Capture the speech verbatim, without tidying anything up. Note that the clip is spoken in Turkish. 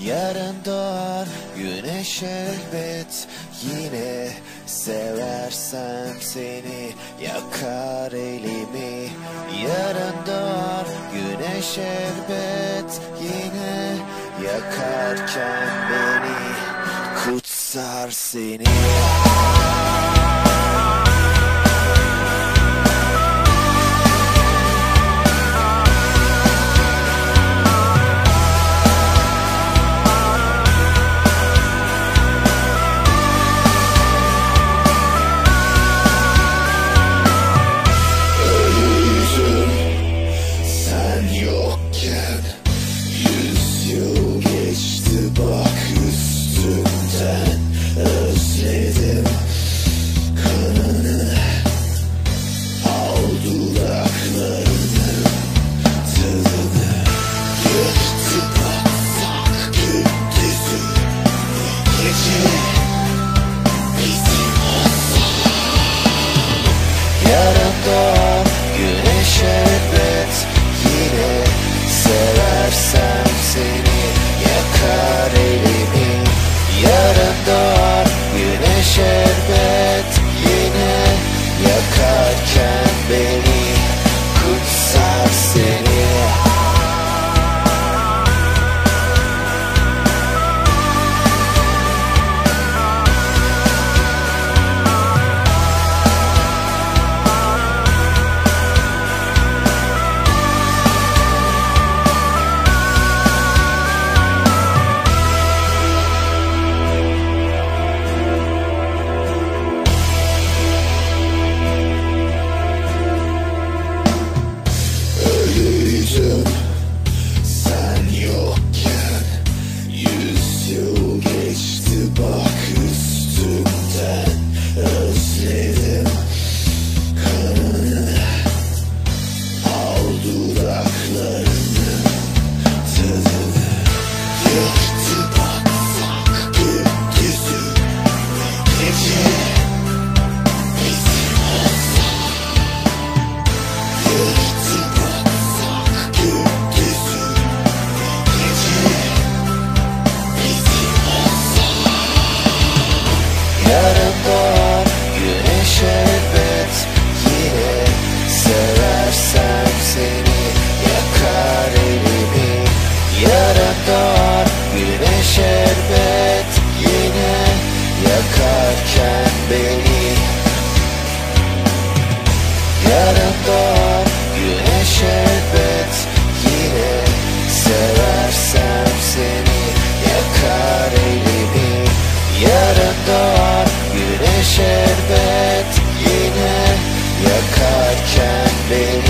Yarın doğar güneş elbet, yine seversem seni yakar elimi. Yarın doğar güneş elbet, yine yakarken beni kutsar seni. Yüz yıl geçti bak üstümden, özledim kanını, al dudaklarının tadını. Yıktı baksak gündüzü, gece bizim olsa. Yarın doğar güneş elbet, yine seversem seni yakar elimi. Yarın doğar güneş elbet, yine yakarken beni kutsar seni. Sen yokken yüz yıl geçti bak üstümden, özledim kanını, al dudaklarının tadını. Yıktı baksak gündüzü, gece bizim olsa. Yıktı baksak gündüzü, gece bizim olsa. Yarın doğar güneş elbet, yine seversem seni yakar elimi. Yarın doğar güneş elbet, yine yakarken beni. Yarın doğar güneş elbet, yine seversem seni yakar elimi. Yarın doğar güneş elbet, yine yakarken beni.